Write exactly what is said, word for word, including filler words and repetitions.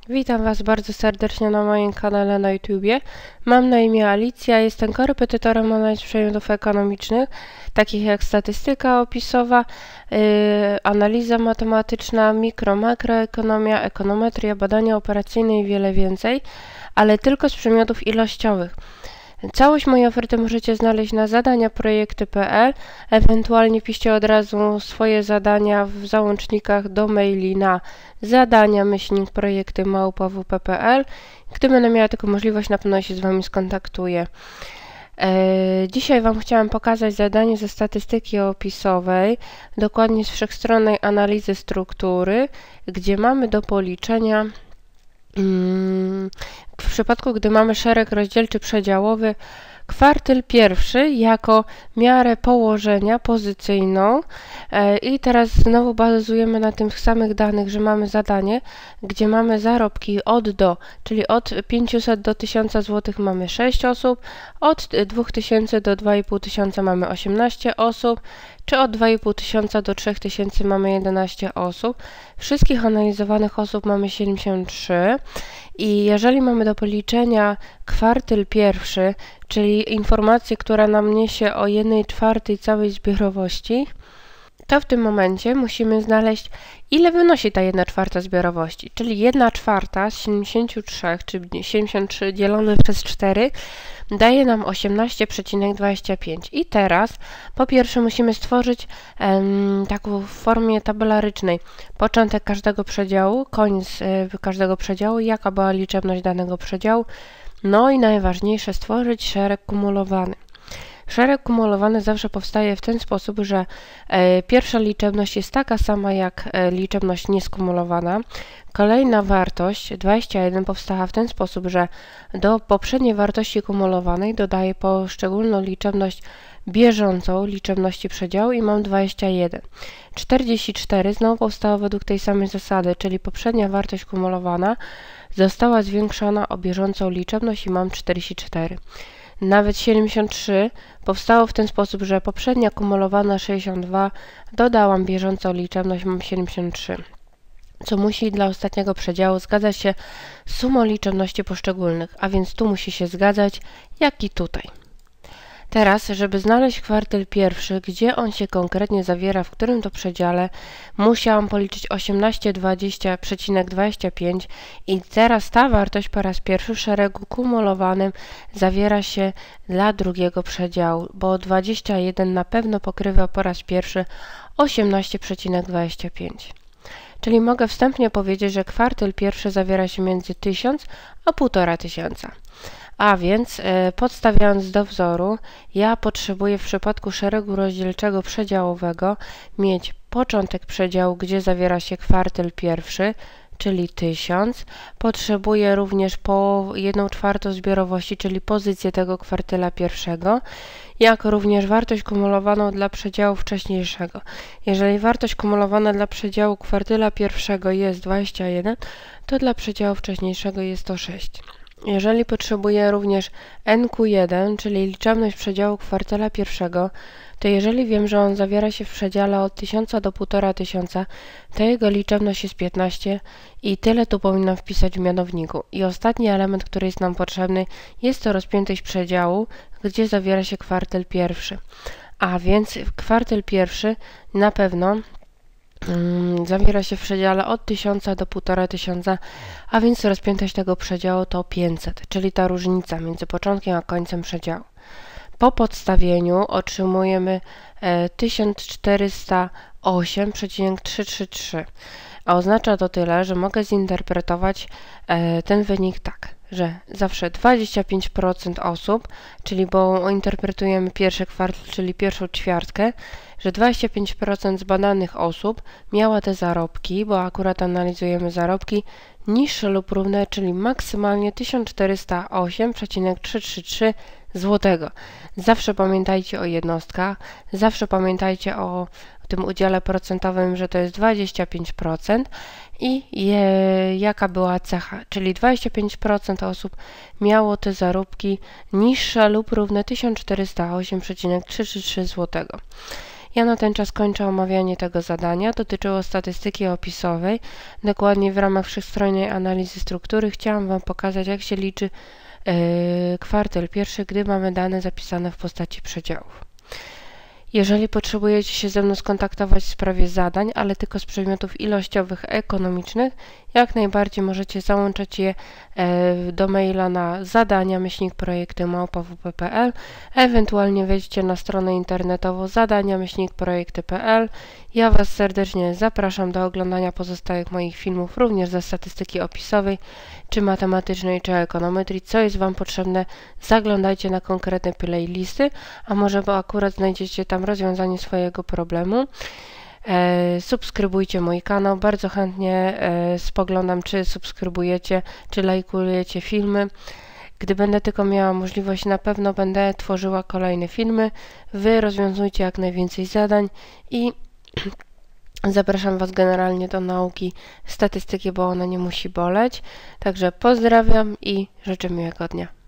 Witam Was bardzo serdecznie na moim kanale na YouTubie. Mam na imię Alicja, jestem korepetytorem analiz przedmiotów ekonomicznych, takich jak statystyka opisowa, yy, analiza matematyczna, mikro, makroekonomia, ekonometria, badania operacyjne i wiele więcej, ale tylko z przedmiotów ilościowych. Całość mojej oferty możecie znaleźć na zadania projekty kropka p l, ewentualnie piszcie od razu swoje zadania w załącznikach do maili na zadania myślnik projekty małpa w p kropka p l. Gdy będę miała tylko możliwość, na pewno się z Wami skontaktuję. E, dzisiaj Wam chciałam pokazać zadanie ze statystyki opisowej, dokładnie z wszechstronnej analizy struktury, gdzie mamy do policzenia w przypadku, gdy mamy szereg rozdzielczy przedziałowy, kwartyl pierwszy jako miarę położenia pozycyjną i teraz znowu bazujemy na tych samych danych, że mamy zadanie, gdzie mamy zarobki od do, czyli od pięciuset do tysiąca złotych mamy sześć osób, od dwóch tysięcy do dwa i pół tysiąca mamy osiemnaście osób, czy od dwa i pół tysiąca do trzech tysięcy mamy jedenaście osób. Wszystkich analizowanych osób mamy siedemdziesiąt trzy i jeżeli mamy do policzenia kwartyl pierwszy, czyli informację, która nam niesie o jednej czwartej całej zbiorowości, to w tym momencie musimy znaleźć, ile wynosi ta jedna czwarta zbiorowości, czyli jedna czwarta z siedemdziesięciu trzech, czyli siedemdziesiąt trzy dzielone przez cztery, daje nam osiemnaście przecinek dwadzieścia pięć. I teraz po pierwsze musimy stworzyć um, taką w formie tabelarycznej początek każdego przedziału, koniec y, każdego przedziału, jaka była liczebność danego przedziału, no i najważniejsze, stworzyć szereg kumulowany. Szereg kumulowany zawsze powstaje w ten sposób, że e, pierwsza liczebność jest taka sama jak e, liczebność nieskumulowana. Kolejna wartość, dwadzieścia jeden, powstała w ten sposób, że do poprzedniej wartości kumulowanej dodaję poszczególną liczebność bieżącą liczebności przedziału i mam dwadzieścia jeden. czterdzieści cztery znowu powstało według tej samej zasady, czyli poprzednia wartość kumulowana została zwiększona o bieżącą liczebność i mam czterdzieści cztery. Nawet siedemdziesiąt trzy powstało w ten sposób, że poprzednia kumulowana sześćdziesiąt dwa dodałam bieżącą liczebność, mam siedemdziesiąt trzy, co musi dla ostatniego przedziału zgadzać się z sumą liczebności poszczególnych, a więc tu musi się zgadzać, jak i tutaj. Teraz, żeby znaleźć kwartyl pierwszy, gdzie on się konkretnie zawiera, w którym to przedziale, musiałam policzyć osiemnaście przecinek dwadzieścia pięć i teraz ta wartość po raz pierwszy w szeregu kumulowanym zawiera się dla drugiego przedziału, bo dwadzieścia jeden na pewno pokrywa po raz pierwszy osiemnaście przecinek dwadzieścia pięć. Czyli mogę wstępnie powiedzieć, że kwartyl pierwszy zawiera się między tysiąc a półtora tysiąca. A więc e, podstawiając do wzoru, ja potrzebuję w przypadku szeregu rozdzielczego przedziałowego mieć początek przedziału, gdzie zawiera się kwartyl pierwszy, czyli tysiąc. Potrzebuję również po jedną czwartą zbiorowości, czyli pozycję tego kwartyla pierwszego, jak również wartość kumulowaną dla przedziału wcześniejszego. Jeżeli wartość kumulowana dla przedziału kwartyla pierwszego jest dwadzieścia jeden, to dla przedziału wcześniejszego jest to sześć. Jeżeli potrzebuję również N Q jeden, czyli liczebność przedziału kwartyla pierwszego, to jeżeli wiem, że on zawiera się w przedziale od tysiąca do półtora tysiąca, to jego liczebność jest piętnaście i tyle tu powinnam wpisać w mianowniku. I ostatni element, który jest nam potrzebny, jest to rozpiętość przedziału, gdzie zawiera się kwartyl pierwszy. A więc kwartyl pierwszy na pewno Hmm, zawiera się w przedziale od tysiąca do półtora tysiąca, a więc rozpiętość tego przedziału to pięćset, czyli ta różnica między początkiem a końcem przedziału. Po podstawieniu otrzymujemy e, tysiąc czterysta osiem przecinek trzysta trzydzieści trzy, a oznacza to tyle, że mogę zinterpretować e, ten wynik tak, że zawsze dwadzieścia pięć procent osób, czyli bo interpretujemy pierwszy kwartał, czyli pierwszą ćwiartkę, że dwadzieścia pięć procent zbadanych osób miała te zarobki, bo akurat analizujemy zarobki niższe lub równe, czyli maksymalnie tysiąc czterysta osiem przecinek trzysta trzydzieści trzy złotego. Zawsze pamiętajcie o jednostkach, zawsze pamiętajcie o tym udziale procentowym, że to jest dwadzieścia pięć procent i je, jaka była cecha, czyli dwadzieścia pięć procent osób miało te zarobki niższe lub równe tysiąc czterysta osiem przecinek trzysta trzydzieści trzy złotego. Ja na ten czas kończę omawianie tego zadania. Dotyczyło statystyki opisowej. Dokładnie w ramach wszechstronnej analizy struktury chciałam Wam pokazać, jak się liczy yy, kwartał pierwszy, gdy mamy dane zapisane w postaci przedziałów. Jeżeli potrzebujecie się ze mną skontaktować w sprawie zadań, ale tylko z przedmiotów ilościowych, ekonomicznych, jak najbardziej możecie załączać je do maila na zadania myślnik projekty małpa w p kropka p l, ewentualnie wejdźcie na stronę internetową zadania myślnik projekty kropka p l. Ja Was serdecznie zapraszam do oglądania pozostałych moich filmów, również ze statystyki opisowej, czy matematycznej, czy ekonometrii. Co jest Wam potrzebne, zaglądajcie na konkretne playlisty, a może bo akurat znajdziecie tam rozwiązanie swojego problemu. E, subskrybujcie mój kanał, bardzo chętnie e, spoglądam, czy subskrybujecie, czy lajkujecie filmy. Gdy będę tylko miała możliwość, na pewno będę tworzyła kolejne filmy. Wy rozwiązujcie jak najwięcej zadań i zapraszam Was generalnie do nauki statystyki, bo ona nie musi boleć. Także pozdrawiam i życzę miłego dnia.